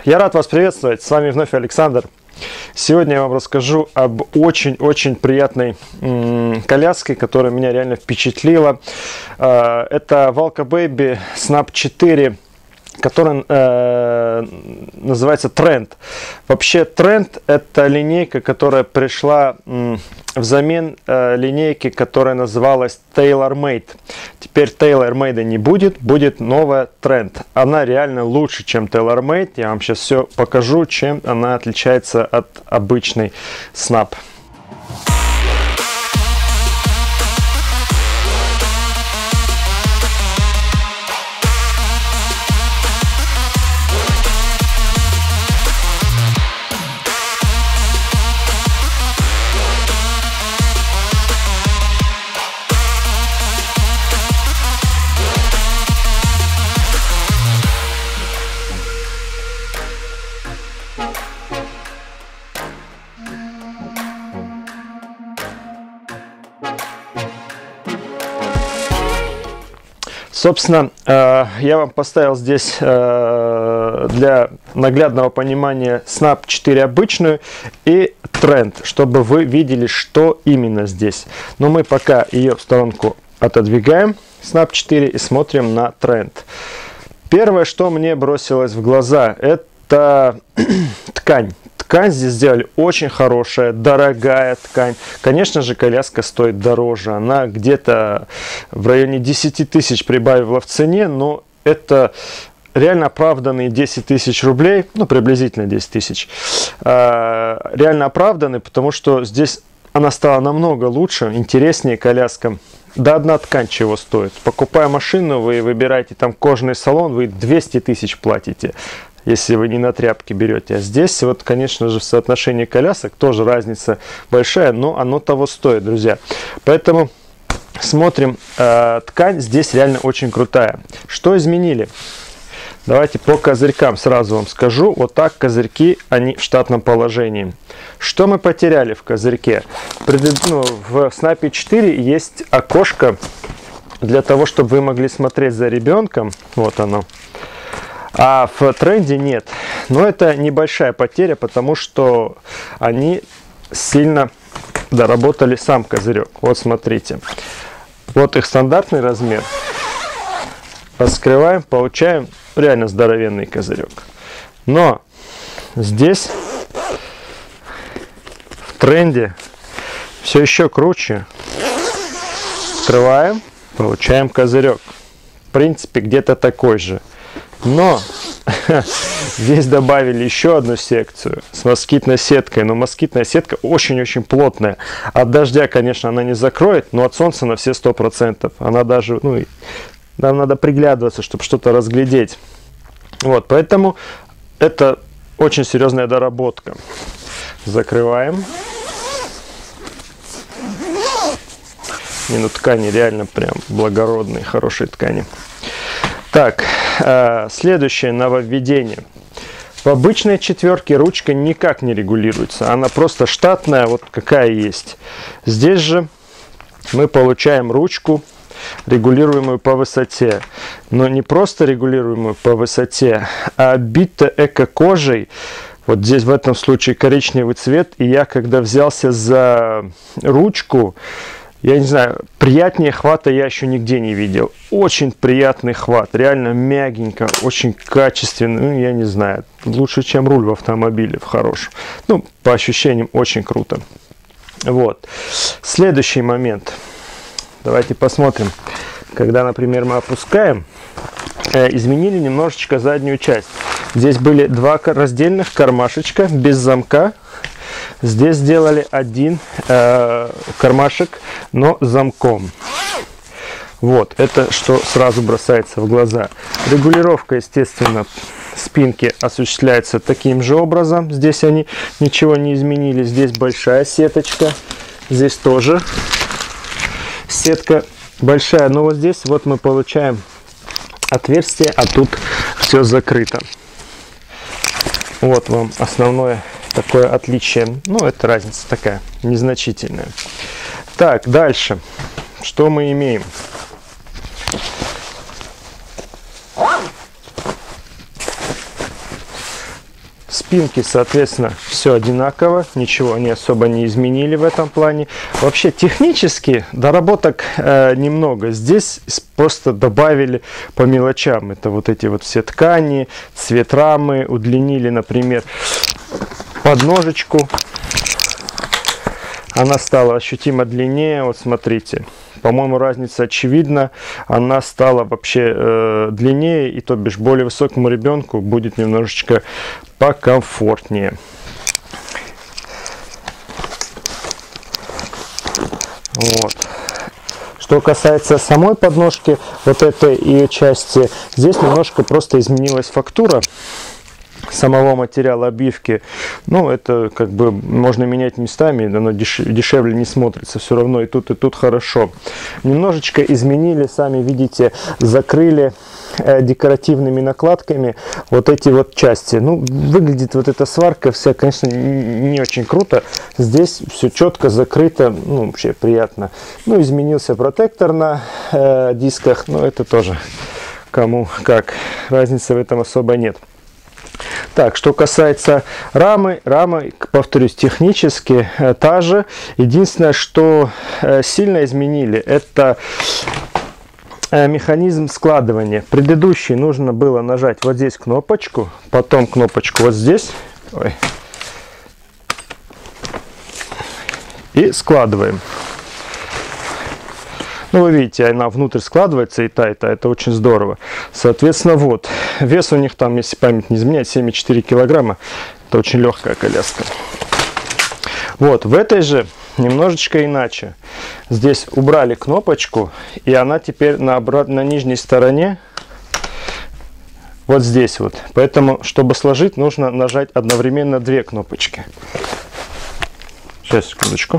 Я рад вас приветствовать, с вами вновь Александр. Сегодня я вам расскажу об очень-очень приятной коляске, которая меня реально впечатлила. Это Valka Baby Snap 4, который называется Trend. Вообще Trend — это линейка, которая пришла взамен линейки, которая называлась TaylorMade. Теперь TaylorMade не будет, будет новая Trend. Она реально лучше, чем TaylorMade. Я вам сейчас все покажу, чем она отличается от обычной Snap. Собственно, я вам поставил здесь для наглядного понимания Snap 4 обычную и Trend, чтобы вы видели, что именно здесь. Но мы пока ее в сторонку отодвигаем, Snap 4, и смотрим на Trend. Первое, что мне бросилось в глаза, это ткань. Ткань здесь сделали очень хорошая, дорогая ткань. Конечно же, коляска стоит дороже. Она где-то в районе 10 тысяч прибавила в цене, но это реально оправданные 10 тысяч рублей, ну, приблизительно 10 тысяч. Реально оправданы, потому что здесь она стала намного лучше, интереснее коляска. Да одна ткань чего стоит. Покупая машину, вы выбираете там кожаный салон, вы 200 тысяч платите, если вы не на тряпке берете. А здесь, вот, конечно же, в соотношении колясок тоже разница большая, но оно того стоит, друзья. Поэтому смотрим. Ткань здесь реально очень крутая. Что изменили? Давайте по козырькам сразу вам скажу. Вот так козырьки, они в штатном положении. Что мы потеряли в козырьке? В Snap 4 есть окошко для того, чтобы вы могли смотреть за ребенком. Вот оно. А в Тренде нет. Но это небольшая потеря, потому что они сильно доработали сам козырек. Вот смотрите. Вот их стандартный размер. Раскрываем, получаем реально здоровенный козырек. Но здесь в Тренде все еще круче. Открываем, получаем козырек. В принципе, где-то такой же. Но здесь добавили еще одну секцию с москитной сеткой. Но москитная сетка очень-очень плотная. От дождя, конечно, она не закроет, но от солнца на все 100%. Она даже, нам надо приглядываться, чтобы что-то разглядеть. Вот, поэтому это очень серьезная доработка. Закрываем. Ткани реально прям благородные, хорошие ткани. Так, следующее нововведение. В обычной четверке ручка никак не регулируется. Она просто штатная, вот какая есть. Здесь же мы получаем ручку, регулируемую по высоте. Но не просто регулируемую по высоте, а обита эко-кожей. Вот здесь в этом случае коричневый цвет. И я, когда взялся за ручку, я не знаю, приятнее хвата я еще нигде не видел. Очень приятный хват, реально мягенько, очень качественный. Я не знаю, лучше, чем руль в автомобиле, в хорошем. По ощущениям, очень круто. Вот. Следующий момент. Давайте посмотрим. Когда, например, мы опускаем, изменили немножечко заднюю часть. Здесь были два раздельных кармашечка без замка. Здесь сделали один кармашек, но с замком. Вот, это что сразу бросается в глаза. Регулировка, естественно, спинки осуществляется таким же образом. Здесь они ничего не изменили. Здесь большая сеточка. Здесь тоже сетка большая. Но вот здесь вот мы получаем отверстие, а тут все закрыто. Вот вам основное такое отличие. Это разница такая незначительная. Так, дальше. Что мы имеем? Спинки, соответственно, все одинаково, ничего они особо не изменили в этом плане. Вообще технически доработок немного. Здесь просто добавили по мелочам. Это вот эти вот все ткани, цвет рамы, удлинили, например, подножечку. Она стала ощутимо длиннее. Вот смотрите. По-моему, разница очевидна. Она стала вообще длиннее, и то бишь более высокому ребенку будет немножечко покомфортнее. Вот. Что касается самой подножки, вот этой ее части, здесь немножко просто изменилась фактура самого материала обивки. Ну, это как бы можно менять местами, оно дешевле не смотрится, все равно и тут хорошо. Немножечко изменили, сами видите, закрыли декоративными накладками вот эти вот части. Ну, выглядит вот эта сварка вся, конечно, не очень круто. Здесь все четко закрыто, ну, вообще приятно. Ну, изменился протектор на дисках, но это тоже кому как, разницы в этом особо нет. Так, что касается рамы, повторюсь, технически та же. Единственное, что сильно изменили, это механизм складывания. Предыдущий нужно было нажать вот здесь кнопочку, потом кнопочку вот здесь. Ой. И складываем. Ну, вы видите, она внутрь складывается и та, это очень здорово. Соответственно, вот, вес у них там, если память не изменяет, 7,4 килограмма. Это очень легкая коляска. Вот, в этой же немножечко иначе. Здесь убрали кнопочку, и она теперь на нижней стороне, вот здесь вот. Поэтому, чтобы сложить, нужно нажать одновременно две кнопочки. Сейчас, секундочку.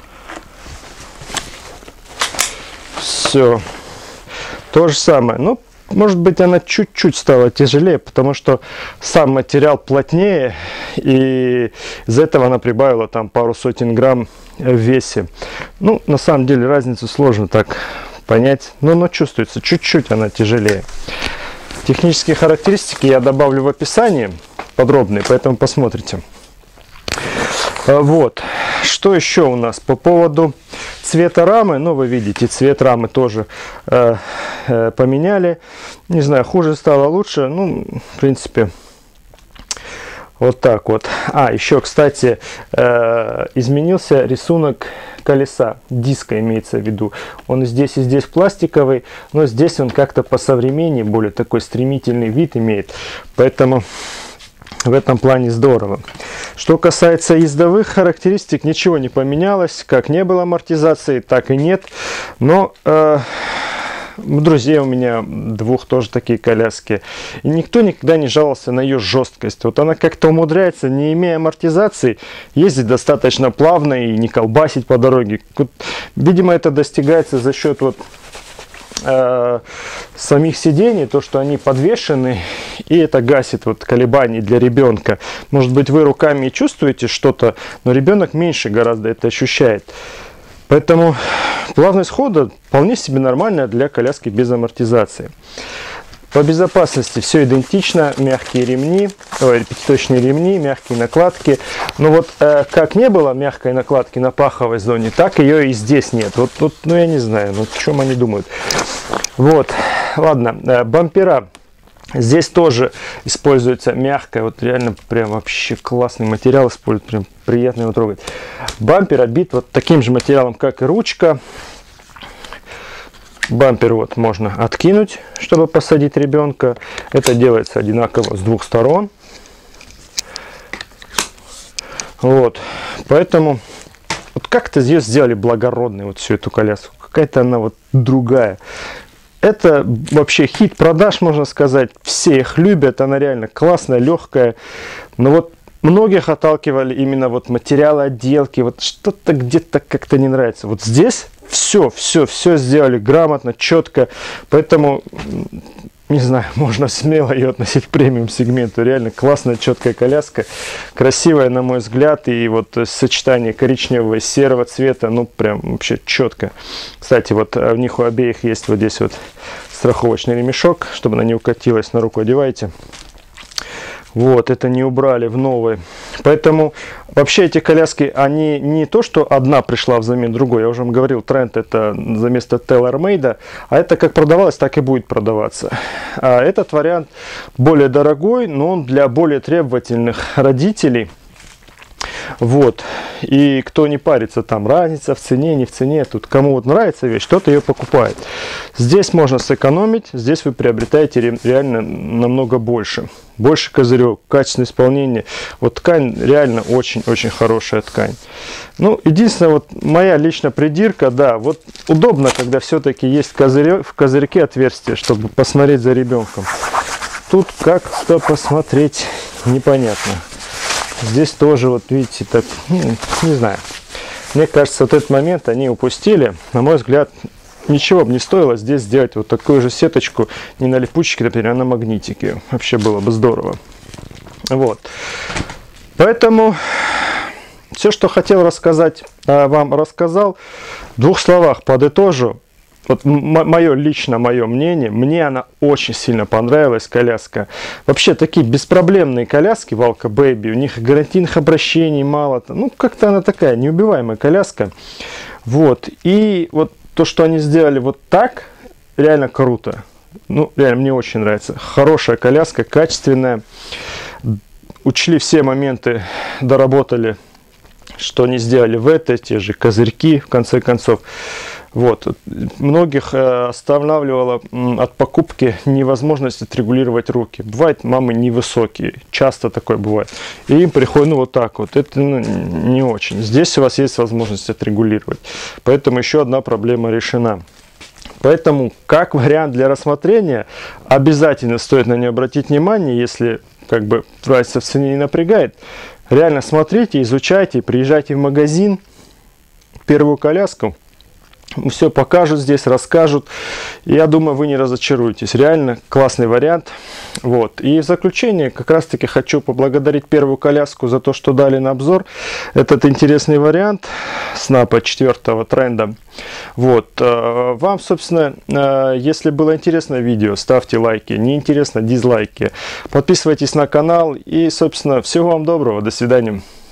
Все. То же самое. Ну, может быть, она чуть-чуть стала тяжелее, потому что сам материал плотнее, и из-за этого она прибавила там пару сотен грамм в весе. Ну, на самом деле, разницу сложно так понять, но чувствуется, чуть-чуть она тяжелее. Технические характеристики я добавлю в описании подробные, поэтому посмотрите. Вот. Что еще у нас по поводу цвета рамы? Ну, вы видите, цвет рамы тоже поменяли. Не знаю, хуже стало, лучше. Ну, в принципе, вот так вот. А, еще, кстати, изменился рисунок колеса, диска имеется в виду. Он здесь и здесь пластиковый, но здесь он как-то по современнее, более такой стремительный вид имеет. Поэтому в этом плане здорово. Что касается ездовых характеристик, ничего не поменялось. Как не было амортизации, так и нет. Но друзей у меня двух тоже такие коляски. И никто никогда не жаловался на ее жесткость. Вот она как-то умудряется, не имея амортизации, ездить достаточно плавно и не колбасить по дороге. Видимо, это достигается за счет вот самих сидений, то, что они подвешены, и это гасит вот колебания для ребенка. Может быть, вы руками чувствуете что-то, но ребенок меньше гораздо это ощущает. Поэтому плавность хода вполне себе нормальная для коляски без амортизации. По безопасности все идентично, мягкие ремни, пятиточные ремни, мягкие накладки. Но вот как не было мягкой накладки на паховой зоне, так ее и здесь нет. Вот, ну я не знаю, ну, о чем они думают. Вот, ладно, бампера. Здесь тоже используется мягкая, вот реально прям вообще классный материал используют, прям приятно его трогать. Бампер обит вот таким же материалом, как и ручка. Бампер вот можно откинуть, чтобы посадить ребенка. Это делается одинаково с двух сторон. Вот, поэтому вот как-то здесь сделали благородной вот всю эту коляску. Какая-то она вот другая. Это вообще хит продаж, можно сказать. Все их любят, она реально классная, легкая. Но вот многих отталкивали именно вот материалы отделки. Вот что-то где-то как-то не нравится. Вот здесь все сделали грамотно, четко. Поэтому, не знаю, можно смело ее относить к премиум сегменту. Реально классная, четкая коляска. Красивая, на мой взгляд. И вот сочетание коричневого и серого цвета, ну, прям вообще четко. Кстати, вот в них у обеих есть вот здесь вот страховочный ремешок, чтобы она не укатилась, на руку одеваете. Вот, это не убрали в новые. Поэтому вообще эти коляски, они не то, что одна пришла взамен другой. Я уже вам говорил, тренд это за место TaylorMade, а это как продавалось, так и будет продаваться. А этот вариант более дорогой, но он для более требовательных родителей. Вот, и кто не парится, там разница в цене, не в цене, тут кому вот нравится вещь, кто-то ее покупает. Здесь можно сэкономить, здесь вы приобретаете реально намного больше. Больше козырек, качественное исполнение. Вот ткань реально очень-очень хорошая ткань. Ну, единственное, вот моя личная придирка, да, вот удобно, когда все-таки есть в козырьке отверстие, чтобы посмотреть за ребенком. Тут как-то посмотреть непонятно. Здесь тоже, вот видите, так, не знаю. Мне кажется, вот этот момент они упустили. На мой взгляд, ничего бы не стоило здесь сделать вот такую же сеточку, не на липучке, например, а на магнитике. Вообще было бы здорово. Вот. Поэтому все, что хотел рассказать, вам рассказал. В двух словах подытожу. Вот мое мнение, мне она очень сильно понравилась, коляска. Вообще такие беспроблемные коляски Valka Baby, у них гарантийных обращений мало. Ну, как-то она такая неубиваемая коляска. Вот, и вот то, что они сделали вот так, реально круто. Ну, реально, мне очень нравится. Хорошая коляска, качественная. Учли все моменты, доработали, что они сделали в этой, те же козырьки, в конце концов. Вот. Многих останавливала от покупки невозможность отрегулировать руки. Бывает, мамы невысокие, часто такое бывает. И им приходит, ну, вот так вот. Это не очень. Здесь у вас есть возможность отрегулировать. Поэтому еще одна проблема решена. Поэтому, как вариант для рассмотрения, обязательно стоит на нее обратить внимание, если как бы разница в цене не напрягает. Реально смотрите, изучайте, приезжайте в магазин, первую коляску. Все покажут здесь, расскажут. Я думаю, вы не разочаруетесь. Реально классный вариант. Вот. И в заключение как раз таки хочу поблагодарить первую коляску за то, что дали на обзор этот интересный вариант снапа 4-го тренда. Вот. Вам, собственно, если было интересно видео, ставьте лайки. Не интересно, дизлайки. Подписывайтесь на канал. И, собственно, всего вам доброго. До свидания.